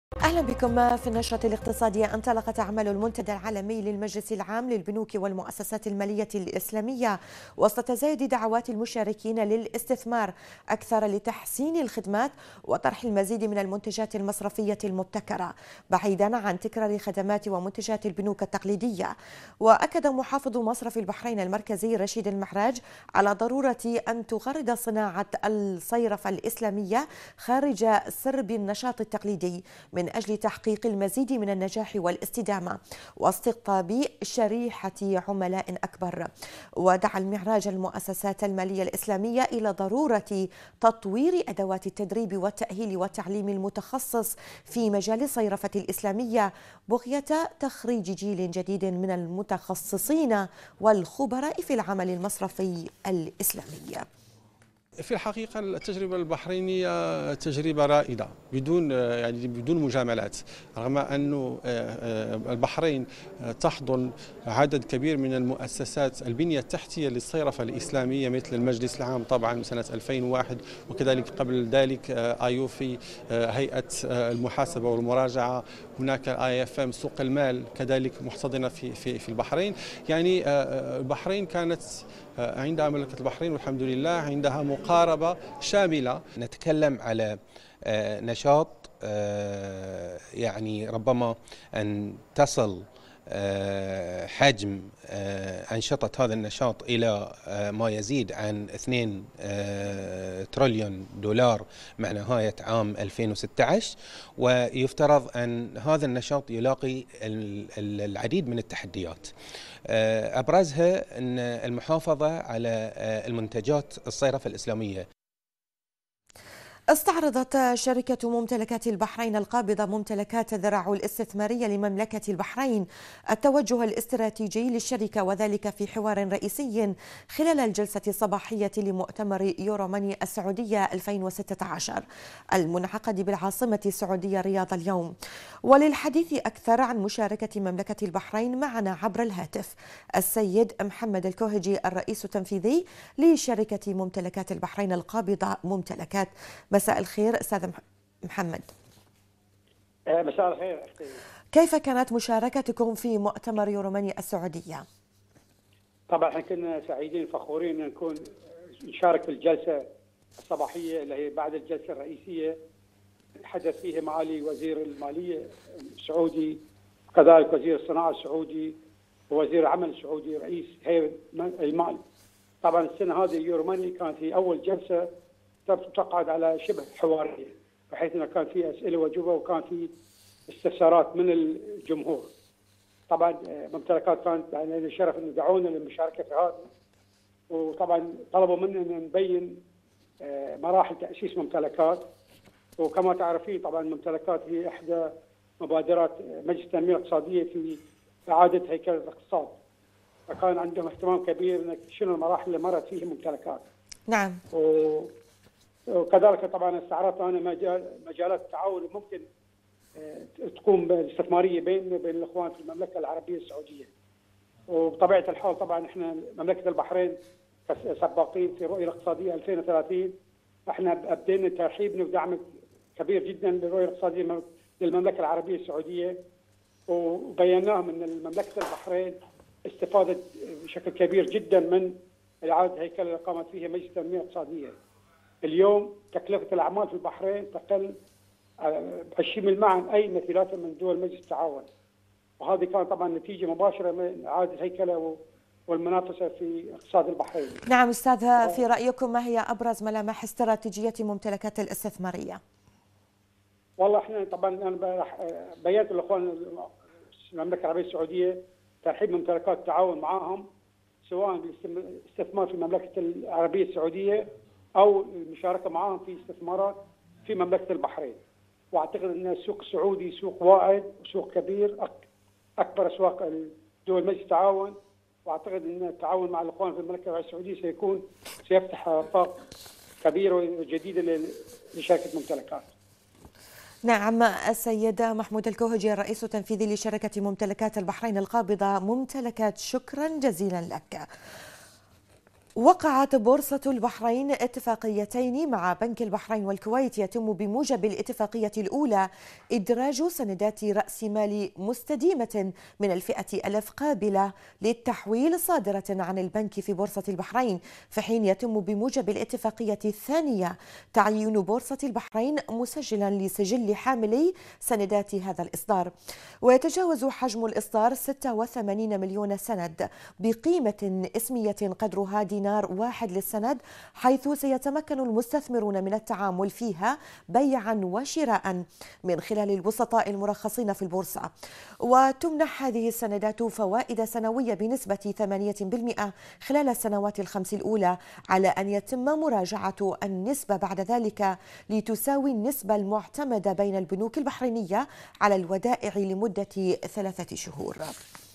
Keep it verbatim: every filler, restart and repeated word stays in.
أهلا بكم في النشرة الاقتصادية. انطلقت أعمال المنتدى العالمي للمجلس العام للبنوك والمؤسسات المالية الإسلامية وسط تزايد دعوات المشاركين للاستثمار أكثر لتحسين الخدمات وطرح المزيد من المنتجات المصرفية المبتكرة بعيدا عن تكرار خدمات ومنتجات البنوك التقليدية. وأكد محافظ مصرف البحرين المركزي رشيد المحراج على ضرورة أن تغرد صناعة الصيرفة الإسلامية خارج سرب النشاط التقليدي من أجل تحقيق المزيد من النجاح والاستدامة واستقطاب شريحة عملاء أكبر. ودعا المعراج المؤسسات المالية الإسلامية إلى ضرورة تطوير أدوات التدريب والتأهيل والتعليم المتخصص في مجال الصيرفة الإسلامية بغية تخريج جيل جديد من المتخصصين والخبراء في العمل المصرفي الإسلامي. في الحقيقة التجربة البحرينية تجربة رائدة بدون يعني بدون مجاملات، رغم أن البحرين تحضن عدد كبير من المؤسسات البنية التحتية للصيرفة الإسلامية مثل المجلس العام طبعا سنة ألفين وواحد، وكذلك قبل ذلك آيوفي هيئة المحاسبة والمراجعة، هناك آي إف إم سوق المال كذلك محتضنة في في في البحرين. يعني البحرين كانت عندها مملكة البحرين والحمد لله عندها مقاربة شاملة. نتكلم على نشاط يعني ربما أن تصل حجم أنشطة هذا النشاط إلى ما يزيد عن اثنين تريليون دولار مع نهاية عام ألفين وستة عشر، ويفترض أن هذا النشاط يلاقي العديد من التحديات، أبرزها أن المحافظة على المنتجات الصيرفة الإسلامية. استعرضت شركة ممتلكات البحرين القابضة ممتلكات ذراع الاستثمارية لمملكة البحرين التوجه الاستراتيجي للشركة، وذلك في حوار رئيسي خلال الجلسة الصباحية لمؤتمر يوروماني السعودية ألفين وستة عشر المنعقد بالعاصمة السعودية الرياض اليوم. وللحديث أكثر عن مشاركة مملكة البحرين معنا عبر الهاتف السيد محمد الكوهجي الرئيس التنفيذي لشركة ممتلكات البحرين القابضة ممتلكات. مساء الخير أستاذ محمد. مساء الخير. كيف كانت مشاركتكم في مؤتمر يوروماني السعودية؟ طبعا احنا كنا سعيدين فخورين ان نكون نشارك في الجلسة الصباحية اللي هي بعد الجلسة الرئيسية حدث فيها معالي وزير المالية السعودي، وكذلك وزير الصناعة السعودي ووزير العمل السعودي رئيس هيئة المال. طبعا السنة هذه يوروماني كانت هي أول جلسة تقعد على شبه حوارية، بحيث انه كان في اسئله واجوبه وكان في استفسارات من الجمهور. طبعا ممتلكات كانت يعني الشرف انه دعونا للمشاركه في هذا، وطبعا طلبوا منا ان نبين مراحل تاسيس ممتلكات. وكما تعرفين طبعا الممتلكات هي احدى مبادرات مجلس التنميه الاقتصاديه في اعاده هيكله الاقتصاد، فكان عندهم اهتمام كبير انك شنو المراحل اللي مرت فيها الممتلكات. نعم. و... وكذلك طبعا استعرضت انا مجال مجالات التعاون ممكن تقوم بالاستثماريه بيننا وبين الاخوان في المملكه العربيه السعوديه. وبطبيعه الحال طبعا احنا مملكه البحرين كسباقين في الرؤيه الاقتصاديه ألفين وثلاثين، احنا ابدينا ترحيبنا ودعم كبير جدا للرؤيه الاقتصاديه للمملكه العربيه السعوديه، وبيناهم ان مملكه البحرين استفادت بشكل كبير جدا من اعاده هيكله اللي قامت فيها مجلس التنميه الاقتصاديه. اليوم تكلفة الأعمال في البحرين تقل عشرين بالمئة عن أي مثيلات من دول مجلس التعاون، وهذه كانت طبعا نتيجة مباشرة من إعادة الهيكلة والمنافسة في اقتصاد البحرين. نعم أستاذ، في رأيكم ما هي أبرز ملامح استراتيجية ممتلكات الاستثمارية؟ والله احنا طبعا أنا بينت الأخوان المملكة العربية السعودية ترحيب ممتلكات التعاون معهم، سواء بالاستثمار في المملكة العربية السعودية أو المشاركة معهم في استثمارات في مملكة البحرين. وأعتقد أن السوق السعودي سوق واعد وسوق كبير، أكبر أسواق دول مجلس التعاون، وأعتقد أن التعاون مع الأخوان في المملكة العربية السعودية سيكون سيفتح آفاق كبيرة وجديدة لشركة ممتلكات. نعم السيد محمود الكوهجي الرئيس التنفيذي لشركة ممتلكات البحرين القابضة ممتلكات، شكرا جزيلا لك. وقعت بورصة البحرين اتفاقيتين مع بنك البحرين والكويت يتم بموجب الاتفاقية الأولى إدراج سندات رأس مال مستديمة من الفئة ألف قابلة للتحويل صادرة عن البنك في بورصة البحرين، في حين يتم بموجب الاتفاقية الثانية تعيين بورصة البحرين مسجلا لسجل حاملي سندات هذا الإصدار. ويتجاوز حجم الإصدار ستة وثمانين مليون سند بقيمة اسمية قدرها دينار واحد للسند، حيث سيتمكن المستثمرون من التعامل فيها بيعا وشراء من خلال الوسطاء المرخصين في البورصة. وتمنح هذه السندات فوائد سنوية بنسبة ثمانية بالمئة خلال السنوات الخمس الأولى، على أن يتم مراجعة النسبة بعد ذلك لتساوي النسبة المعتمدة بين البنوك البحرينية على الودائع لمدة ثلاثة شهور.